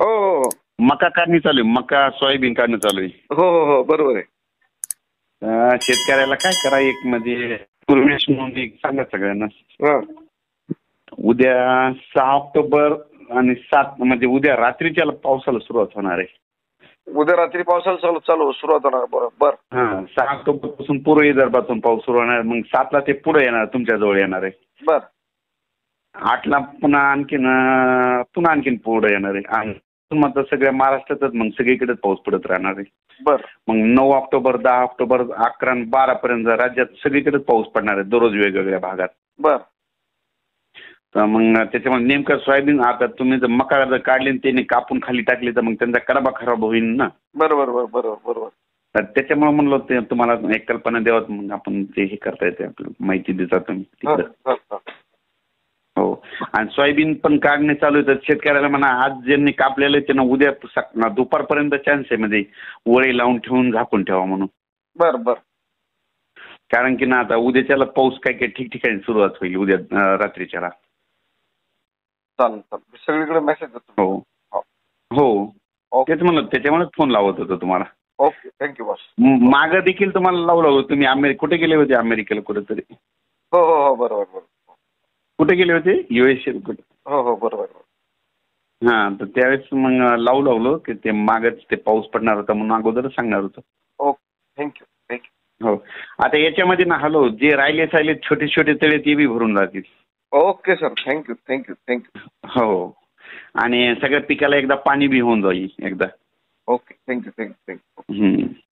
हो हो हो मका काढणी चालू आहे, मका सोयाबीन काढणं चालू आहे. हो हो हो बरोबर आहे. शेतकऱ्याला काय करा, एक म्हणजे पूर्वेश म्हणून एक सांगा सगळ्यांना. हा उद्या 6 ऑक्टोबर आणि 7 म्हणजे उद्या रात्रीच्या पावसाला सुरुवात होणार आहे. उद्या रात्री पावसाला चालू चालू सुरुवात होणार. बरोबर. हा 6 ऑक्टोबर पासून पूर्व विदर्भातून पाऊस सुरू होणार. मग 7ला ते पुढे येणार, तुमच्या जवळ येणार आहे. बर 8ला पुन्हा आणखीन पुढे येणार आहे. आणि मग सगळ्या महाराष्ट्रातच मग सगळीकडेच पाऊस पडत राहणार आहे. बर मग 9 ऑक्टोबर 10 ऑक्टोबर 11 आणि 12 पर्यंत राज्यात सगळीकडेच पाऊस पडणार आहे, दररोज वेगवेगळ्या भागात. बर तर मग त्याच्यामुळे नेमकं सोयाबीन, आता तुम्ही जर मका जर काढली आणि त्याने कापून खाली टाकली तर मग त्यांचा कडबा खराब होईल ना. बरोबर बरोबर बरोबर. तर त्याच्यामुळे म्हणलो ते तुम्हाला एक कल्पना द्यावत, मग आपण ते हे करता येते, आपल्याला माहिती देता तुम्ही तिकडं. हो. आणि सोयाबीन पण काढणे चालू आहे, तर शेतकऱ्याला म्हणा आज ज्यांनी कापलेलं आहे त्यांना उद्या दुपारपर्यंत चान्स आहे मध्ये वळी लावून ठेवून झाकून ठेवा म्हणून. बर बर. कारण की ना आता उद्याच्याला पाऊस काय काय ठिकठिकाणी सुरुवात होईल उद्या रात्रीच्याला. चालेल चालेल, सगळीकडे मेसेज देतो. हो हो तेच म्हणलं, त्याच्यामुळेच फोन लावत होतो तुम्हाला. Okay thank you boss. मागं देखील तुम्हाला लावलं होतं तुम्ही. कुठे गेले होते? अमेरिकेला कुठेतरी. हो हो हो बरोबर बरोबर. कुठे गेले होते? USA कुठे? हो हो बरोबर. हां, तर त्यावेळेस मग लावलं की ते मागच ते पाऊस पडणार होता म्हणून अगोदरच सांगणार होतं. Okay thank you thank you. हो. आता याच्यामध्ये ना जे राहिले छोटे छोटे तळे ते बी भरून जातील. Okay sir thank you thank you thank you. हो. आणि सगळ्या पिकाला एकदा पाणी बी होऊन जाईल एकदा. Okay thank you thank you thank you.